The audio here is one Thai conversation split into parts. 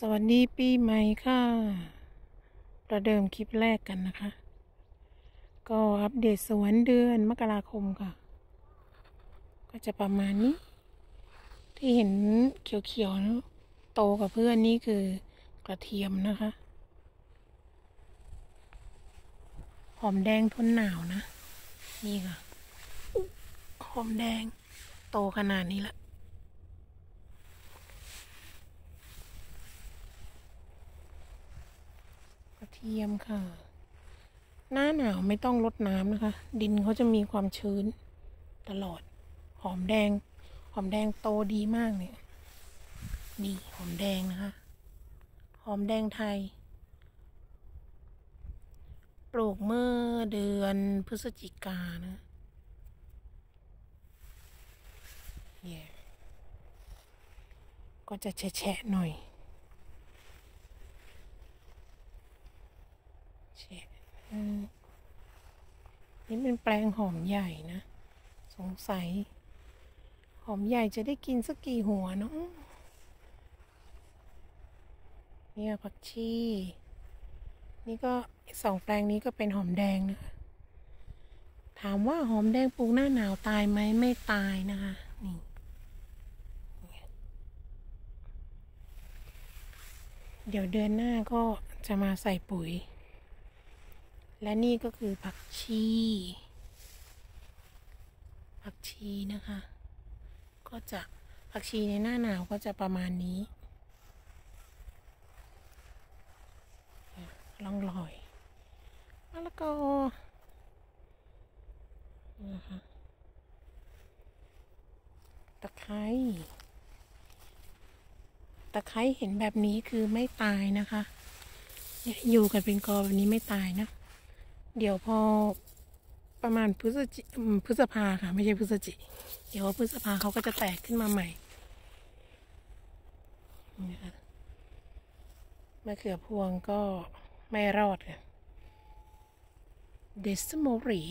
สวัสดีปีใหม่ค่ะประเดิมคลิปแรกกันนะคะก็อัปเดตสวนเดือนมกราคมค่ะก็จะประมาณนี้ที่เห็นเขียวๆนะโตกับเพื่อนนี่คือกระเทียมนะคะหอมแดงทนหนาวนะนี่ค่ะหอมแดงโตขนาดนี้ละกระเทียมค่ะหน้าหนาวไม่ต้องรดน้ำนะคะดินเขาจะมีความชื้นตลอดหอมแดงโตดีมากเนี่ยนี่หอมแดงนะคะหอมแดงไทยปลูกเมื่อเดือนพฤศจิกานะเนี่ยก็จะแฉะหน่อยแฉะนี่เป็นแปลงหอมใหญ่นะสงสัยหอมใหญ่จะได้กินสักกี่หัวเนาะเนี่ยผักชีนี่ก็2 แปลงนี้ก็เป็นหอมแดงนะคะถามว่าหอมแดงปลูกหน้าหนาวตายไหมไม่ตายนะคะนี่เดี๋ยวเดือนหน้าก็จะมาใส่ปุ๋ยและนี่ก็คือผักชีนะคะก็จะผักชีในหน้าหนาวก็จะประมาณนี้ล่องลอยมะละกอนะคะตะไคร้เห็นแบบนี้คือไม่ตายนะคะอยู่กันเป็นกอแบบนี้ไม่ตายนะเดี๋ยวพอประมาณพฤษภาค่ะไม่ใช่พฤศจิเดี๋ยวพฤษภาเขาก็จะแตกขึ้นมาใหม่นะคะมะเขือพวงก็ไม่รอดค่ะเดสโมรี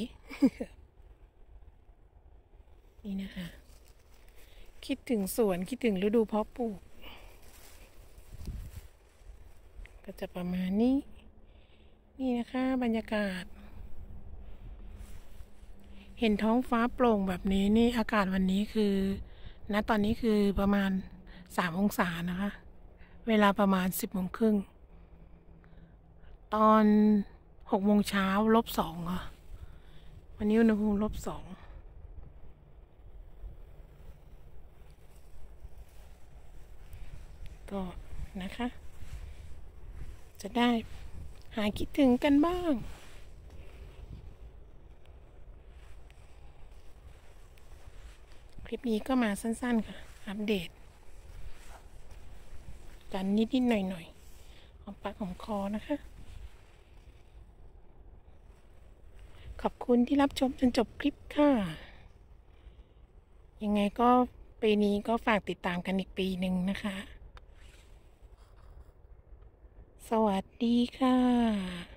นี่นะคะคิดถึงสวนคิดถึงฤดูเพาะปลูกก็จะประมาณนี้นี่นะคะบรรยากาศเห็นท้องฟ้าโปร่งแบบนี้นี่อากาศวันนี้คือณตอนนี้คือประมาณ3 องศานะคะเวลาประมาณ10 โมงครึ่งตอน6 โมงเช้า-2ค่ะวันนี้อุณหภูมิ-2ก็นะคะจะได้หายคิดถึงกันบ้างคลิปนี้ก็มาสั้นๆค่ะอัปเดตกันนิดๆหน่อยๆของปากของคอนะคะขอบคุณที่รับชมจนจบคลิปค่ะยังไงก็ปีนี้ก็ฝากติดตามกันอีกปีหนึ่งนะคะสวัสดีค่ะ